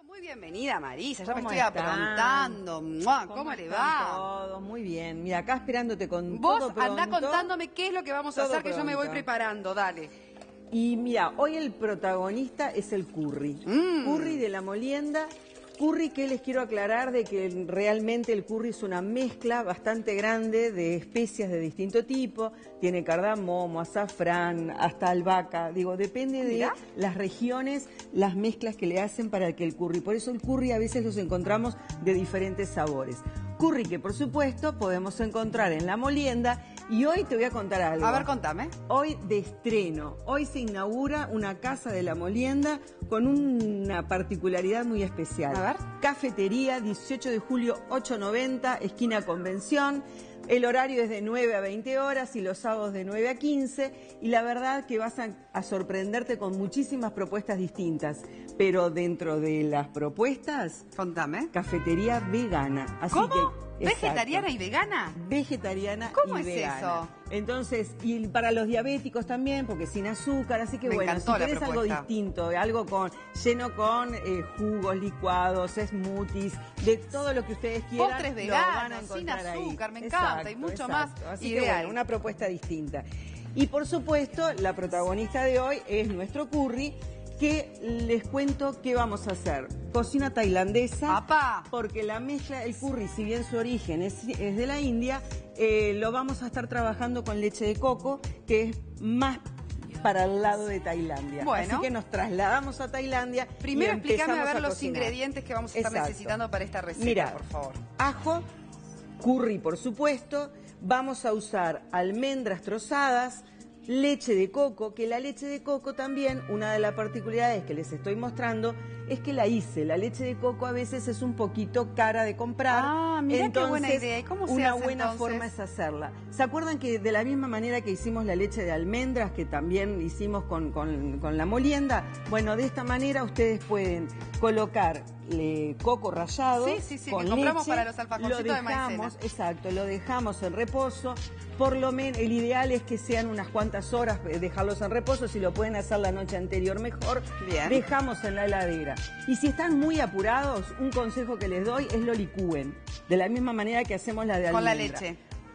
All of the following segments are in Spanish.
Muy bienvenida, Marisa, ya me ¿Cómo estoy están? aprontando. ¿Cómo le va? Todos muy bien. Mira, acá esperándote con Vos todo pronto. andá contándome qué es lo que vamos a Todo hacer, que yo me voy pronto. preparando, dale. Y mira, hoy el protagonista es el curry. Curry de la molienda. Curry que les quiero aclarar de que realmente el curry es una mezcla bastante grande de especias de distinto tipo. Tiene cardamomo, azafrán, hasta albahaca. Digo, depende de las regiones, las mezclas que le hacen para que el curry. Por eso el curry a veces los encontramos de diferentes sabores. Curry que por supuesto podemos encontrar en la molienda. Y hoy te voy a contar algo. A ver, contame. Hoy de estreno. Hoy se inaugura una casa de la molienda con una particularidad muy especial. A ver. Cafetería, 18 de julio, 890, esquina Convención. El horario es de 9 a 20 horas y los sábados de 9 a 15. Y la verdad que vas a sorprenderte con muchísimas propuestas distintas. Pero dentro de las propuestas, Contame. cafetería vegana. Así ¿Cómo? que, ¿Vegetariana y vegana? Vegetariana ¿Cómo y es vegana. eso? Entonces, y para los diabéticos también, porque sin azúcar, así que Me bueno, si encantó la querés algo propuesta. distinto, algo lleno con jugos, licuados, smoothies, de todo lo que ustedes quieran, Postres lo van a veganos, sin encontrar ahí. azúcar, me encanta, y mucho más Así ideal. que bueno, una propuesta distinta. Y por supuesto, la protagonista de hoy es nuestro curry, que les cuento qué vamos a hacer. Cocina tailandesa, ¡Apá! porque la mezcla, el curry, si bien su origen es de la India, lo vamos a estar trabajando con leche de coco, que es más para el lado de Tailandia. Bueno. Así que nos trasladamos a Tailandia. Primero y explícame a empezamos ver los cocinar. ingredientes que vamos a estar Exacto. necesitando para esta receta, Mira, por favor. Ajo, curry por supuesto, vamos a usar almendras trozadas, leche de coco, que la leche de coco también, una de las particularidades que les estoy mostrando, es que la hice. La leche de coco a veces es un poquito cara de comprar. Ah, mirá entonces, qué buena idea. ¿Y cómo se una hace, buena entonces? forma es hacerla. ¿Se acuerdan que de la misma manera que hicimos la leche de almendras, que también hicimos con la molienda? Bueno, de esta manera ustedes pueden colocar coco rallado Sí, con que compramos leche, para los alfajorcitos lo de maicena. dejamos, exacto, lo dejamos en reposo. Por lo menos, el ideal es que sean unas cuantas horas, dejarlos en reposo. Si lo pueden hacer la noche anterior, mejor. Bien. Dejamos en la heladera. Y si están muy apurados, un consejo que les doy es lo licúen. De la misma manera que hacemos la de almendra. Con la leche.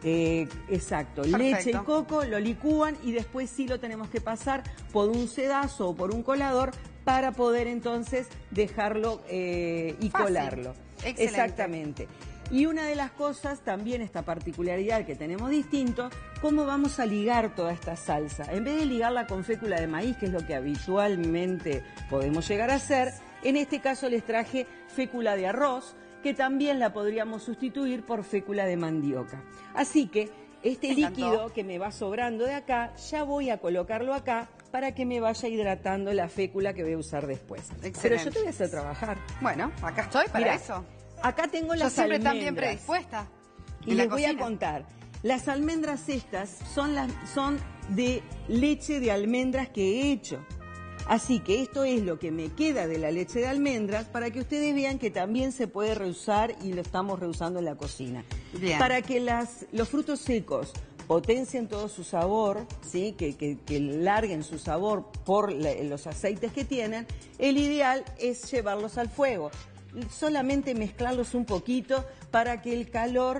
Exacto, Perfecto. leche y coco, lo licúan y después sí lo tenemos que pasar por un sedazo o por un colador para poder entonces dejarlo y Fácil. colarlo. Excelente. Exactamente. Y una de las cosas, también esta particularidad que tenemos distinto, cómo vamos a ligar toda esta salsa. En vez de ligarla con fécula de maíz, que es lo que habitualmente podemos llegar a hacer, en este caso les traje fécula de arroz, que también la podríamos sustituir por fécula de mandioca. Así que este líquido que me va sobrando de acá, ya voy a colocarlo acá para que me vaya hidratando la fécula que voy a usar después. Excelente. Pero yo te voy a hacer trabajar. Bueno, acá estoy para Mirá, eso. Acá tengo Yo las siempre almendras. tan bien predispuesta. Y en la les voy a cocina. contar. Las almendras estas son de leche de almendras que he hecho. Así que esto es lo que me queda de la leche de almendras para que ustedes vean que también se puede reusar y lo estamos reusando en la cocina. Bien. Para que los frutos secos potencien todo su sabor, ¿sí? que larguen su sabor por los aceites que tienen, el ideal es llevarlos al fuego. Solamente mezclarlos un poquito para que el calor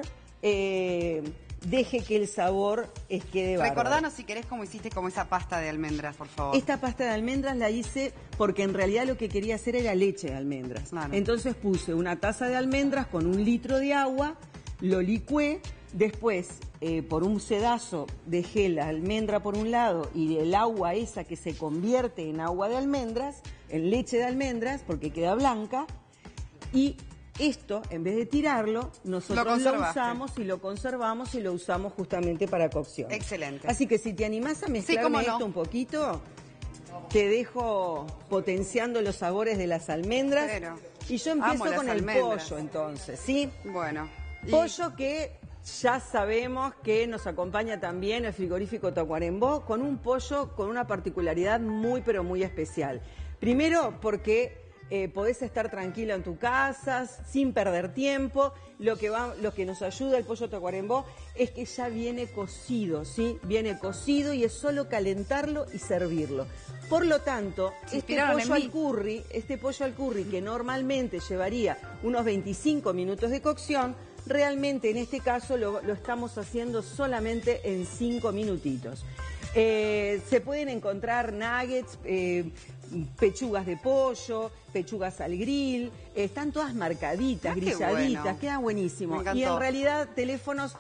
deje que el sabor quede bárbaro. Recordanos si querés cómo hiciste como esa pasta de almendras, por favor. Esta pasta de almendras la hice porque en realidad lo que quería hacer era leche de almendras. Claro. Entonces puse una taza de almendras con 1 litro de agua, lo licué, después por un sedazo dejé la almendra por un lado y el agua esa que se convierte en agua de almendras, en leche de almendras porque queda blanca, y esto, en vez de tirarlo, nosotros lo usamos y lo conservamos y lo usamos justamente para cocción. Excelente. Así que si te animás a mezclarme cómo no. esto un poquito, te dejo potenciando los sabores de las almendras. Pero, y yo amo empiezo las con el almendras. pollo entonces, ¿sí? Bueno. y- Pollo que ya sabemos que nos acompaña también el frigorífico Tacuarembó, con un pollo con una particularidad muy pero muy especial. Primero porque podés estar tranquila en tu casa, sin perder tiempo. Lo que nos ayuda el pollo tacuarembó es que ya viene cocido, ¿sí? Viene cocido y es solo calentarlo y servirlo. Por lo tanto, este pollo al curry que normalmente llevaría unos 25 minutos de cocción, realmente en este caso lo estamos haciendo solamente en 5 minutitos. Se pueden encontrar nuggets, pechugas de pollo, pechugas al grill, están todas marcaditas, grilladitas, bueno. Queda buenísimo. Y en realidad teléfonos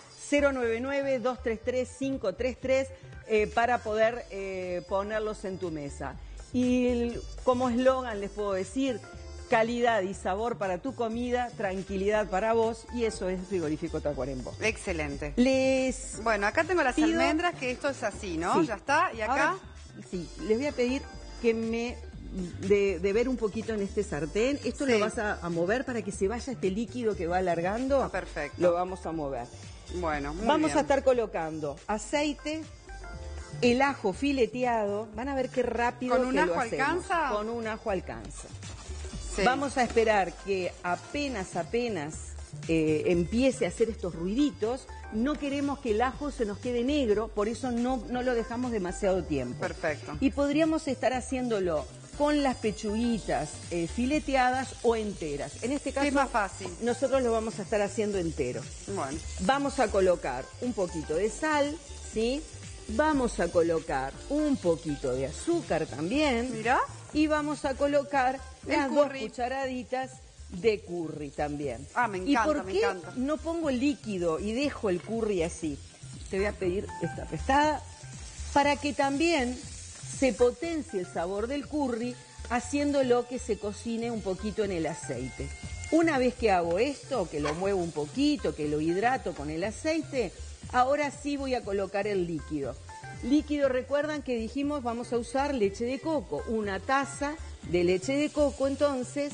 099-233-533 para poder ponerlos en tu mesa. Y como eslogan les puedo decir, calidad y sabor para tu comida, tranquilidad para vos, y eso es Frigorífico Tacuarembó. Excelente. Bueno, acá tengo las almendras, que esto es así, ¿no? Sí. Ya está, y acá... Ahora, sí, les voy a pedir que me... De ver un poquito en este sartén. Esto lo vas a mover para que se vaya este líquido que va alargando. Perfecto. Lo vamos a mover. Bueno, muy Vamos bien. a estar colocando aceite, el ajo fileteado. Van a ver qué rápido ¿Con un ajo alcanza? Con un ajo alcanza. Sí. Vamos a esperar que apenas empiece a hacer estos ruiditos. No queremos que el ajo se nos quede negro, por eso no lo dejamos demasiado tiempo. Perfecto. Y podríamos estar haciéndolo con las pechuguitas fileteadas o enteras. En este caso es más fácil. Nosotros lo vamos a estar haciendo entero. Bueno. Vamos a colocar un poquito de sal, ¿sí? Vamos a colocar un poquito de azúcar también. Mirá. Y vamos a colocar las 2 cucharaditas de curry también. Ah, me encanta, ¿Y por qué me encanta. no pongo líquido y dejo el curry así? Te voy a pedir esta pestada para que también se potencie el sabor del curry, haciéndolo que se cocine un poquito en el aceite. Una vez que hago esto, que lo muevo un poquito, que lo hidrato con el aceite, ahora sí voy a colocar el líquido. Líquido, recuerdan que dijimos vamos a usar leche de coco, 1 taza de leche de coco, entonces...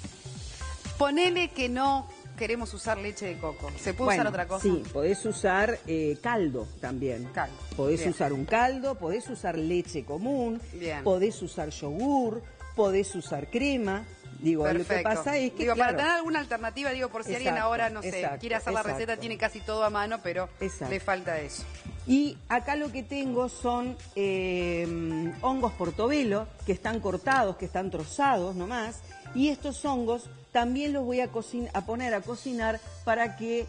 Ponele que no queremos usar leche de coco. ¿Se puede usar otra cosa? Sí, podés usar caldo también. Caldo. Podés usar un caldo, podés usar leche común, podés usar yogur, podés usar crema. Digo, perfecto. Lo que pasa es que, claro, para tener alguna alternativa, por si alguien ahora, no sé, quiere hacer la receta, tiene casi todo a mano, pero le falta eso. Y acá lo que tengo son hongos portobelo, que están cortados, que están trozados nomás, y estos hongos también los voy a poner a cocinar para que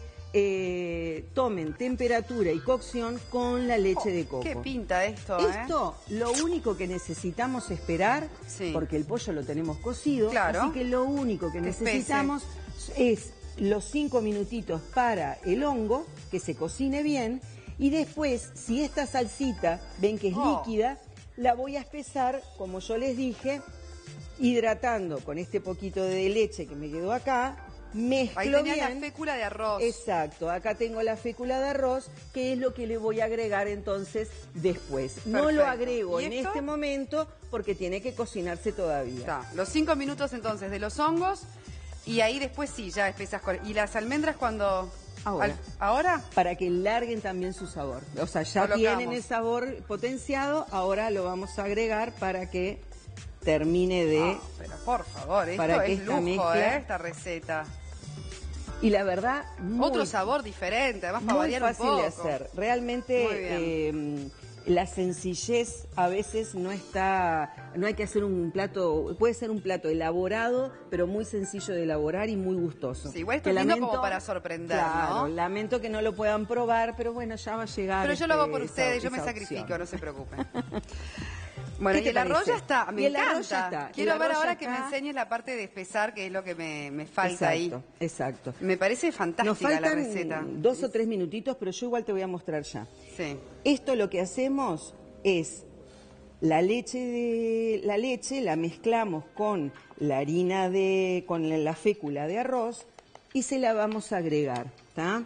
tomen temperatura y cocción con la leche de coco. ¿Qué pinta esto? Esto, lo único que necesitamos esperar, porque el pollo lo tenemos cocido, así que lo único que necesitamos es los 5 minutitos para el hongo, que se cocine bien, y después, si esta salsita ven que es líquida, la voy a espesar, como yo les dije, hidratando con este poquito de leche que me quedó acá, mezclo ahí tenía bien. La fécula de arroz. Exacto, acá tengo la fécula de arroz, que es lo que le voy a agregar entonces después. Perfecto. No lo agrego en este momento porque tiene que cocinarse todavía. Está. Los 5 minutos entonces de los hongos y ahí después sí, ya espesas con... ¿Y las almendras cuando...? ¿Ahora? Para que larguen también su sabor. O sea, ya tienen el sabor potenciado, ahora lo vamos a agregar para que termine de... pero por favor, esto es lujo, esta receta. Y la verdad... Otro sabor diferente, además para variar un poco. Muy fácil de hacer. Realmente la sencillez a veces no hay que hacer un plato, puede ser un plato elaborado, pero muy sencillo de elaborar y muy gustoso. Sí, igual esto es lindo como para sorprender, claro, ¿no? Lamento que no lo puedan probar, pero bueno, ya va a llegar. Pero yo lo hago por ustedes, yo me sacrifico, no se preocupen. Bueno, y el arroz ya está, me encanta. Quiero ver ahora que me enseñes la parte de espesar, que es lo que me falta ahí. Exacto. Me parece fantástica la receta. 2 o 3 minutitos, pero yo igual te voy a mostrar ya. Sí. Esto lo que hacemos es la leche la mezclamos con la harina con la fécula de arroz y se la vamos a agregar, ¿está?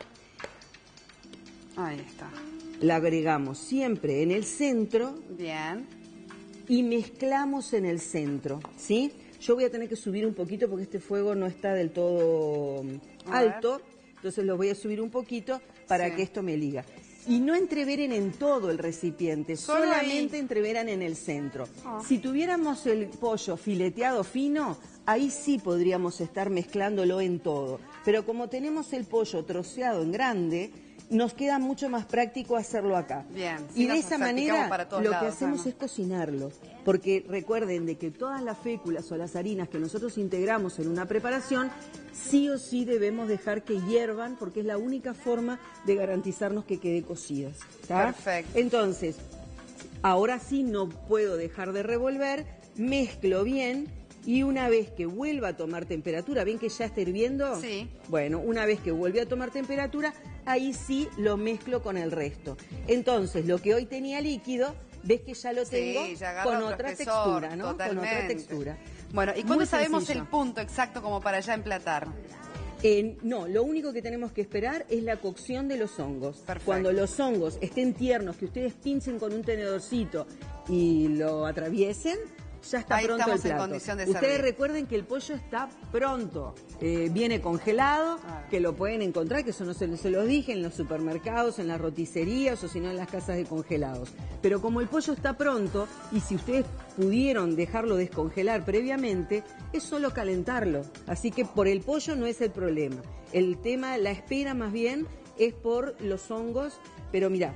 Ahí está. La agregamos siempre en el centro. Bien. Y mezclamos en el centro, ¿sí? Yo voy a tener que subir un poquito porque este fuego no está del todo alto, entonces lo voy a subir un poquito para que esto me liga. Y no entreveren en todo el recipiente, solamente entreveran en el centro. Si tuviéramos el pollo fileteado fino, ahí sí podríamos estar mezclándolo en todo. Pero como tenemos el pollo troceado en grande, nos queda mucho más práctico hacerlo acá. Bien, y de esa manera lo que hacemos es cocinarlo. Porque recuerden de que todas las féculas o las harinas que nosotros integramos en una preparación, sí o sí debemos dejar que hiervan, porque es la única forma de garantizarnos que quede cocidas. ¿Tá? Perfecto. Entonces, ahora sí no puedo dejar de revolver, mezclo bien. Y una vez que vuelva a tomar temperatura, ¿ven que ya está hirviendo? Sí. Bueno, una vez que vuelve a tomar temperatura, ahí sí lo mezclo con el resto. Entonces, lo que hoy tenía líquido, ves que ya lo tengo con otra textura, ¿no? Totalmente. Con otra textura. Bueno, ¿y cuándo sabemos el punto exacto como para ya emplatar? No, lo único que tenemos que esperar es la cocción de los hongos. Perfecto. Cuando los hongos estén tiernos, que ustedes pinchen con un tenedorcito y lo atraviesen, ya está ahí pronto el plato. En condición de Ustedes servir. recuerden que el pollo está pronto. Viene congelado, que lo pueden encontrar, que eso no se los dije, en los supermercados, en las roticerías o si no en las casas de congelados. Pero como el pollo está pronto y si ustedes pudieron dejarlo descongelar previamente, es solo calentarlo. Así que por el pollo no es el problema. El tema, la espera más bien, es por los hongos, pero mirá,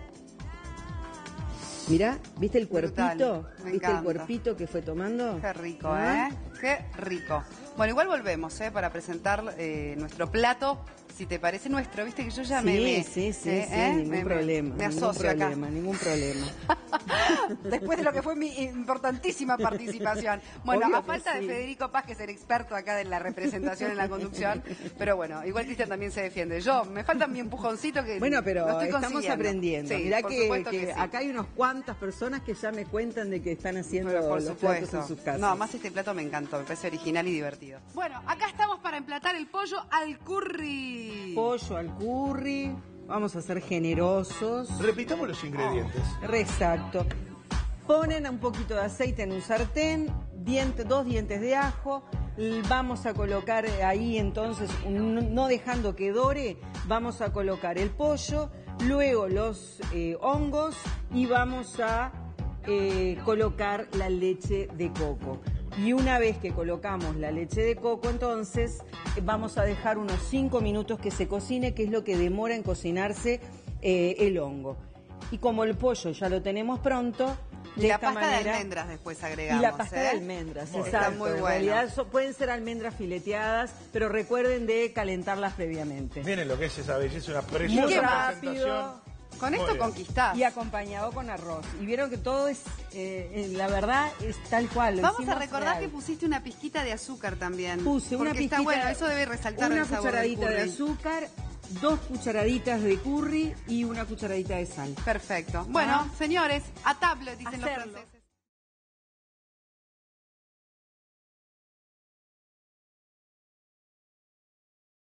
¿viste el cuerpito? ¿Viste el cuerpito que fue tomando? Qué rico, Qué rico. Bueno, igual volvemos, para presentar nuestro plato, si te parece nuestro, viste que yo ya Sí, ningún problema. Me asocio acá. Ningún problema. Después de lo que fue mi importantísima participación. Bueno, obvio a falta de Federico Paz, que es el experto acá de la representación en la conducción, pero bueno, igual Cristian también se defiende. Yo, me falta mi empujoncito que bueno, pero lo estoy estamos aprendiendo. Sí, mirá que sí. acá hay unas cuantas personas que ya me cuentan de que están haciendo los platos en sus casas. No, más este plato me encantó, me parece original y divertido. Bueno, acá estamos para emplatar el pollo al curry. Pollo al curry. Vamos a ser generosos. Repitamos los ingredientes. Exacto. Ponen un poquito de aceite en un sartén, 2 dientes de ajo. Vamos a colocar ahí entonces, no dejando que dore, vamos a colocar el pollo, luego los hongos y vamos a colocar la leche de coco. Y una vez que colocamos la leche de coco, entonces vamos a dejar unos 5 minutos que se cocine, que es lo que demora en cocinarse el hongo. Y como el pollo ya lo tenemos pronto, de esta manera, de almendras después agregamos. Y la pasta de almendras, exacto. Está muy bueno. En realidad pueden ser almendras fileteadas, pero recuerden de calentarlas previamente. Miren lo que es esa belleza, una preciosa presentación. Con esto conquistás. Y acompañado con arroz. Y vieron que todo es, la verdad, es tal cual. Vamos a recordar que pusiste una pizquita de azúcar también. Puse una pizquita. Está bueno, eso debe resaltar el sabor del curry. Una cucharadita de azúcar, 2 cucharaditas de curry y una cucharadita de sal. Perfecto. Bueno, señores, a tablet, dicen los franceses.